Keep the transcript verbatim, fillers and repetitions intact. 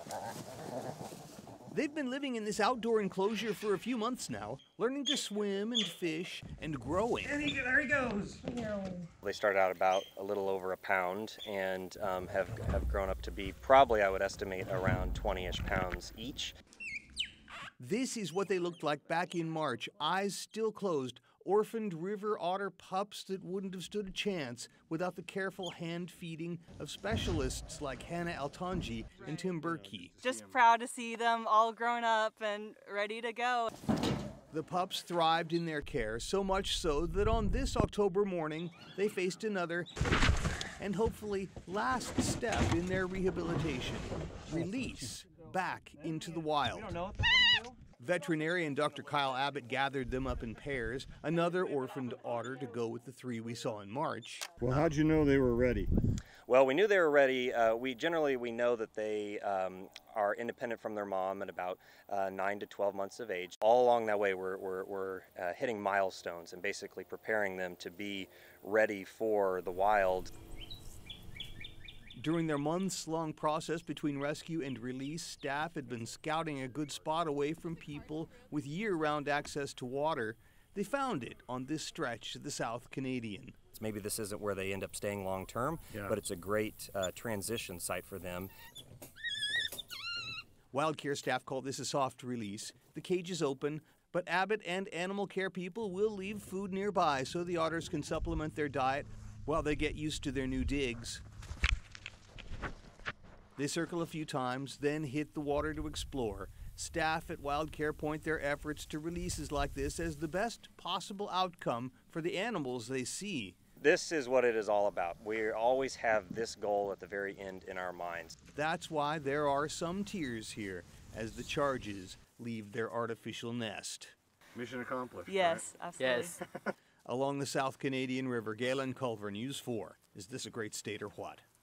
They've been living in this outdoor enclosure for a few months now, learning to swim and fish and growing. And he, there he goes. They started out about a little over a pound and um, have, have grown up to be probably, I would estimate, around twenty-ish pounds each. This is what they looked like back in March, eyes still closed, orphaned river otter pups that wouldn't have stood a chance without the careful hand feeding of specialists like Hannah Altanji and Tim Berkey. Just proud to see them all grown up and ready to go. The pups thrived in their care, so much so that on this October morning, they faced another and hopefully last step in their rehabilitation, release back into the wild. Veterinarian Doctor Kyle Abbott gathered them up in pairs, another orphaned otter to go with the three we saw in March. Well, how'd you know they were ready? Well, we knew they were ready. Uh, we generally, we know that they um, are independent from their mom at about uh, nine to twelve months of age. All along that way, we're, we're, we're uh, hitting milestones and basically preparing them to be ready for the wild. During their months-long process between rescue and release, staff had been scouting a good spot away from people with year-round access to water. They found it on this stretch of the South Canadian. Maybe this isn't where they end up staying long-term, yeah. But it's a great uh, transition site for them. Wildcare staff call this a soft release. The cage is open, but Abbott and animal care people will leave food nearby so the otters can supplement their diet while they get used to their new digs. They circle a few times, then hit the water to explore. Staff at Wildcare point their efforts to releases like this as the best possible outcome for the animals they see. This is what it is all about. We always have this goal at the very end in our minds. That's why there are some tears here as the charges leave their artificial nest. Mission accomplished. Yes, right? absolutely. Yes. Along the South Canadian River, Galen Culver, News four. Is this a great state or what?